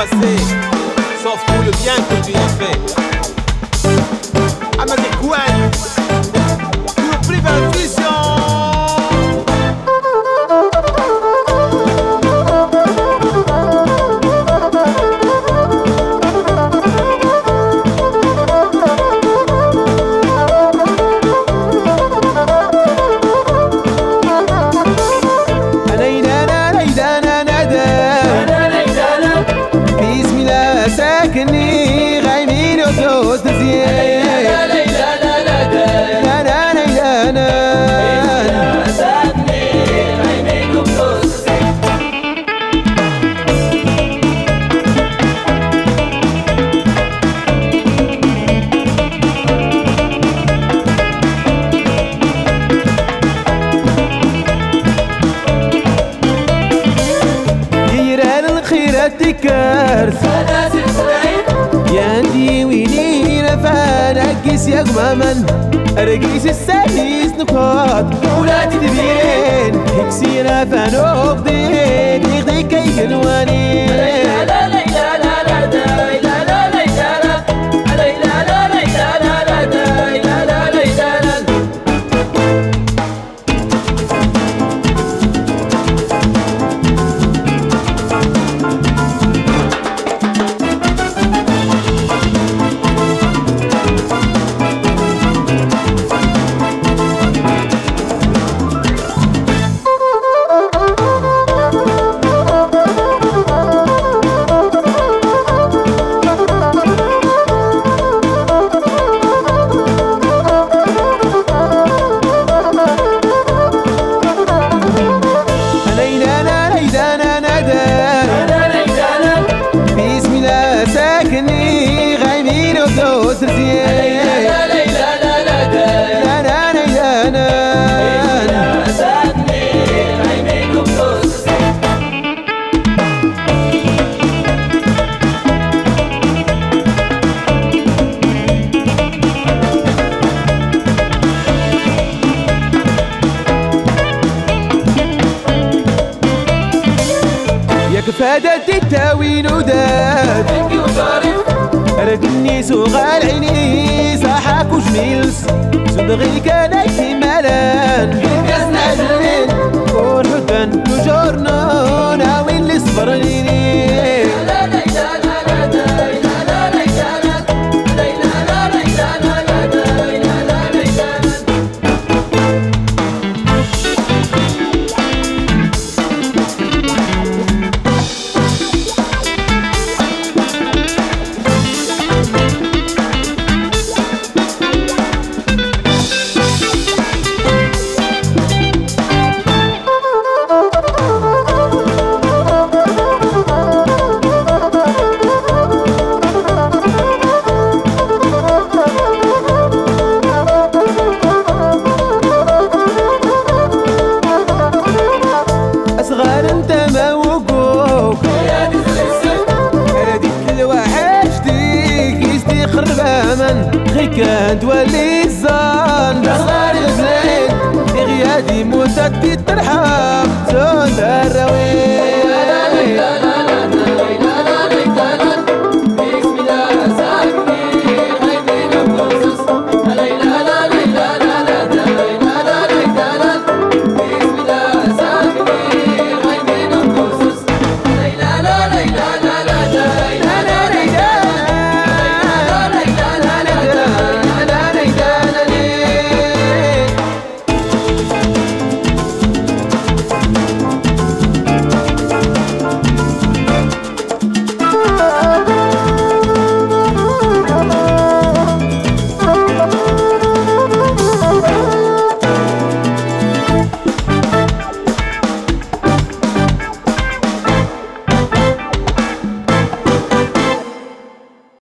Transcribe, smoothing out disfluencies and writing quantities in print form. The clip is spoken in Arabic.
assez, sauf pour le bien que tu y fais. I'm a big one. You believe in vision. ساكني غايمين وفلوس مزيان لا لا لا لا لا لا لا لا ساكني غايمين وفلوس مزيان يران الخيرات تكارث ياندي ويني نفانقس يا قمامن رقيس السادس نقاط ولاد تبين هكسينا فانوق دين يغدي كي جنواني لا لا لا لا لا لا لا لا ساكني غايمين وفلوس مزيان لا لا لا لا لا لا لا لا ساكني غايمين وفلوس مزيان يا كفادة التاوين وداد ردني سوغال عيني صاحك وجميلس صدغي كان احتمالان كاسنا جنين فرحبان تجورنا ناوي اللي صبرني كان تولي الزان بصار البلاد غيادي موتت الترحاب زون الرويد